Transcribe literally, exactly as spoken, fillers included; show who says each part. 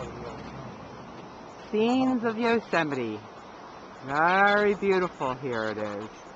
Speaker 1: Scenes of Yosemite. Very beautiful here it is.